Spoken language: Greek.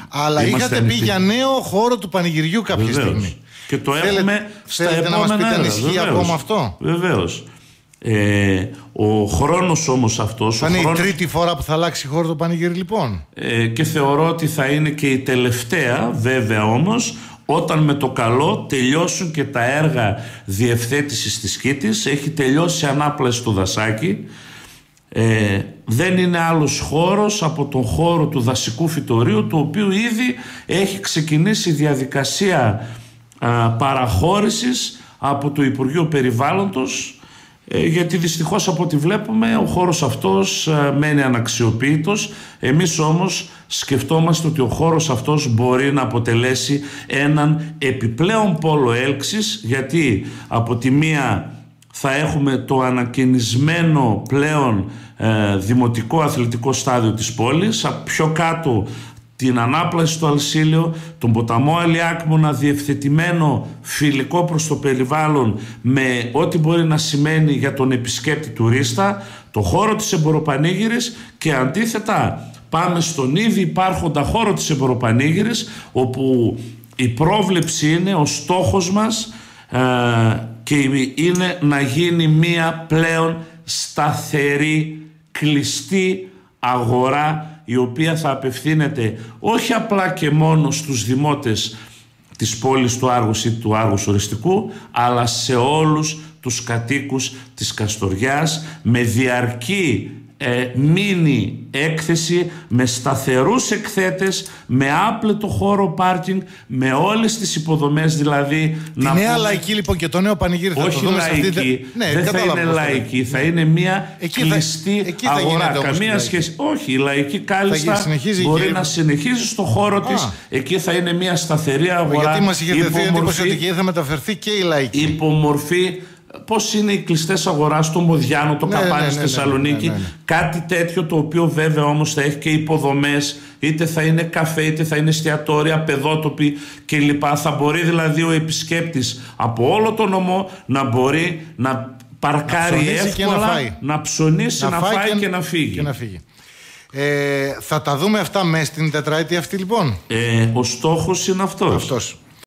Αλλά είχατε πει για νέο χώρο του πανηγυριού κάποια στιγμή. Και το έχουμε στα επόμενα. Να μας πείτε αν ισχύει ακόμα αυτό? Βεβαίως. Ο χρόνος όμως αυτός. Θα είναι η τρίτη φορά που θα αλλάξει χώρο το πανηγύρι, λοιπόν. Και θεωρώ ότι θα είναι και η τελευταία, βέβαια όμως, όταν με το καλό τελειώσουν και τα έργα διευθέτησης της Κήτης. Έχει τελειώσει η ανάπλαση του δασάκι. Δεν είναι άλλος χώρος από τον χώρο του δασικού φυτορείου, του οποίου ήδη έχει ξεκινήσει η διαδικασία παραχώρησης από το Υπουργείο Περιβάλλοντος, γιατί δυστυχώς από ό,τι βλέπουμε ο χώρος αυτός μένει αναξιοποιητός. Εμείς όμως σκεφτόμαστε ότι ο χώρος αυτός μπορεί να αποτελέσει έναν επιπλέον πόλο έλξης, γιατί από τη μία θα έχουμε το ανακαινισμένο πλέον δημοτικό αθλητικό στάδιο της πόλης, πιο κάτω την ανάπλαση στο Αλσίλιο, τον ποταμό Αλιάκμονα διευθετημένο, φιλικό προς το περιβάλλον, με ό,τι μπορεί να σημαίνει για τον επισκέπτη τουρίστα, το χώρο της Εμποροπανήγυρης, και αντίθετα πάμε στον ήδη υπάρχοντα χώρο της Εμποροπανήγυρης, όπου η πρόβλεψη είναι, ο στόχος μας και είναι να γίνει μία πλέον σταθερή, κλειστή αγορά, η οποία θα απευθύνεται όχι απλά και μόνο στους δημότες της πόλης του Άργους ή του Άργους Οριστικού, αλλά σε όλους τους κατοίκους της Καστοριάς, με διαρκή μίνι έκθεση, με σταθερούς εκθέτες, με άπλετο χώρο πάρκινγκ, με όλες τις υποδομές, δηλαδή. Τη νέα λαϊκή λοιπόν και το νέο πανηγύρι θα όχι το δούμε λαϊκή, σε αυτή... δεν θα είναι λαϊκή, θα είναι μια κλειστή αγορά. Καμία σχέση. Όχι, η λαϊκή κάλλιστα μπορεί να συνεχίζει στο χώρο της. Εκεί θα είναι μια σταθερή αγορά. Γιατί μας είχε δεθεί εντύπωση ότι εκεί θα μεταφερθεί και η λαϊκή. Υπομορφή. Πώς είναι οι κλειστές αγορά στο Μοδιάνο, το Καπάνι στη Θεσσαλονίκη, κάτι τέτοιο, το οποίο βέβαια όμως θα έχει και υποδομές, είτε θα είναι καφέ, είτε θα είναι εστιατόρια, παιδότοποι κλπ. Θα μπορεί δηλαδή ο επισκέπτης από όλο το νομό να μπορεί να παρκάρει εύκολα, να ψωνίσει, να φάει και να φύγει. Θα τα δούμε αυτά μέσα στην τετραετία αυτή, λοιπόν. Ο στόχος είναι αυτός.